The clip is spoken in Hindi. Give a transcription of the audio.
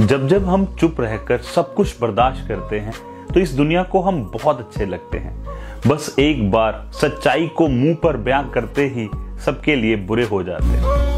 जब जब हम चुप रहकर सब कुछ बर्दाश्त करते हैं तो इस दुनिया को हम बहुत अच्छे लगते हैं। बस एक बार सच्चाई को मुंह पर बयां करते ही सबके लिए बुरे हो जाते हैं।